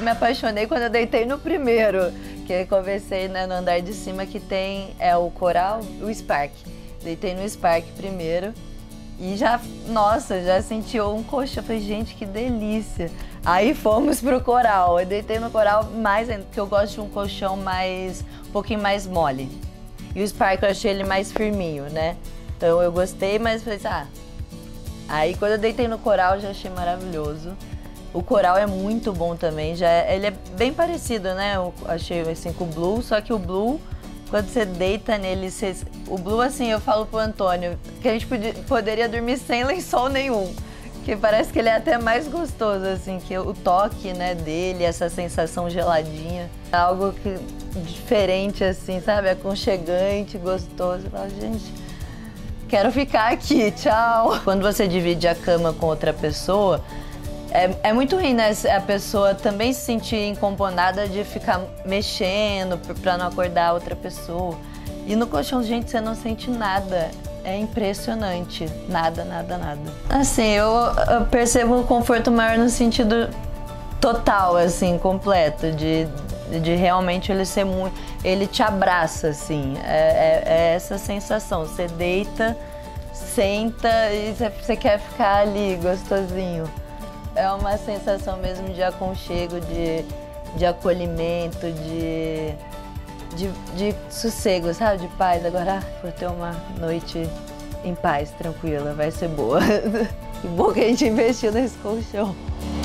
me apaixonei quando eu deitei no primeiro, que eu conversei, né, no andar de cima que tem o Coral, o Spark. Deitei no Spark primeiro e já, nossa, já senti um colchão. Falei, gente, que delícia. Aí fomos pro Coral. Eu deitei no Coral mais ainda, porque eu gosto de um colchão um pouquinho mais mole. E o Spark eu achei ele mais firminho, né? Então eu gostei, mas falei assim, Aí quando eu deitei no Coral, já achei maravilhoso. O Coral é muito bom também, ele é bem parecido, né? Eu achei assim com o Blue, só que o Blue, quando você deita nele, o Blue, assim, eu falo pro Antônio que a gente poderia dormir sem lençol nenhum, que parece que ele é até mais gostoso, assim, que o toque, né, dele, essa sensação geladinha, é algo diferente, assim, sabe? Aconchegante, gostoso. Eu falo, gente, quero ficar aqui, tchau. Quando você divide a cama com outra pessoa, é muito ruim, né? A pessoa também se sentir incomodada de ficar mexendo pra não acordar a outra pessoa. E no colchão, gente, você não sente nada. É impressionante. Nada, nada, nada. Assim, eu percebo um conforto maior no sentido total, assim, completo. De realmente ele ser muito... Ele te abraça, assim. É essa sensação. Você deita, senta e você quer ficar ali, gostosinho. É uma sensação mesmo de aconchego, de acolhimento, de sossego, sabe? De paz. Agora, vou ter uma noite em paz, tranquila, vai ser boa. Que bom que a gente investiu nesse colchão.